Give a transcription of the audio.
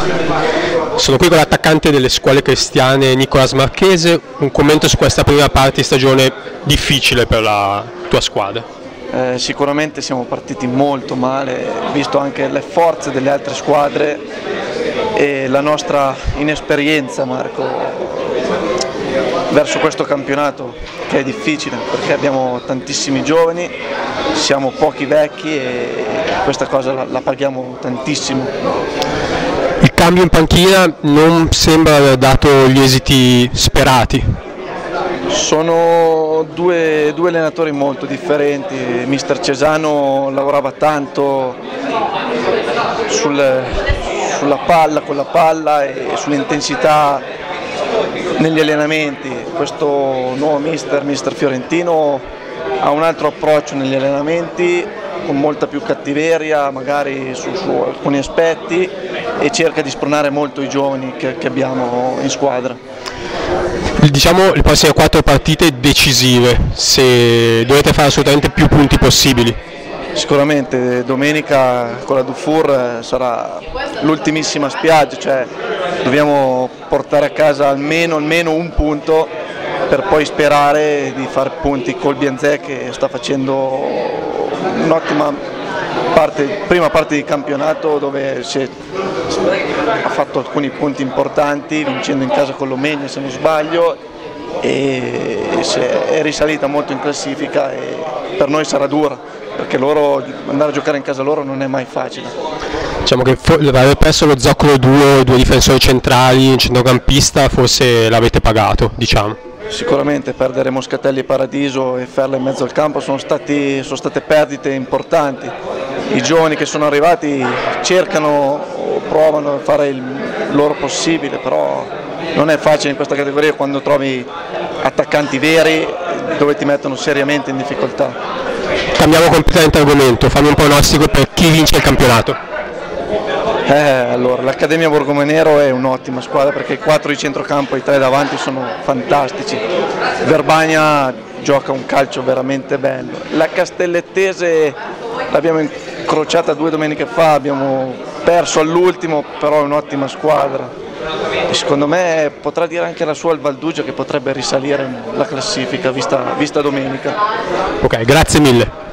Sono qui con l'attaccante delle Scuole Cristiane Nicolas Marchese. Un commento su questa prima parte di stagione difficile per la tua squadra. Sicuramente siamo partiti molto male, visto anche le forze delle altre squadre e la nostra inesperienza, Marco, verso questo campionato che è difficile perché abbiamo tantissimi giovani, siamo pochi vecchi e questa cosa la paghiamo tantissimo. Il cambio in panchina non sembra aver dato gli esiti sperati. Sono due allenatori molto differenti. Mister Cesano lavorava tanto sulla palla, con la palla e sull'intensità negli allenamenti. Questo nuovo mister Fiorentino, ha un altro approccio negli allenamenti, con molta più cattiveria magari su alcuni aspetti, e cerca di spronare molto i giovani che abbiamo in squadra. Diciamo le prossime 4 partite decisive, se dovete fare assolutamente più punti possibili. Sicuramente domenica con la Dufour sarà l'ultimissima spiaggia, cioè dobbiamo portare a casa almeno un punto per poi sperare di fare punti col Bienzè, che sta facendo un'ottima prima parte di campionato, dove ha fatto alcuni punti importanti vincendo in casa con l'Omegna se non sbaglio, e è risalita molto in classifica e per noi sarà dura, perché andare a giocare in casa loro non è mai facile. Diciamo che aver perso lo zoccolo due difensori centrali, un centrocampista, forse l'avete pagato, diciamo. Sicuramente perdere Moscatelli e Paradiso e Ferla in mezzo al campo sono state perdite importanti. I giovani che sono arrivati provano a fare il loro possibile, però non è facile in questa categoria quando trovi attaccanti veri dove ti mettono seriamente in difficoltà. Cambiamo completamente argomento, fammi un pronostico per chi vince il campionato. Allora, l'Accademia Borgomenero è un'ottima squadra perché i 4 di centrocampo e i 3 davanti sono fantastici. Verbania gioca un calcio veramente bello. La Castellettese l'abbiamo incrociata 2 domeniche fa, abbiamo perso all'ultimo, però è un'ottima squadra. E secondo me potrà dire anche la sua il Valduggia, che potrebbe risalire la classifica vista domenica. Ok, grazie mille.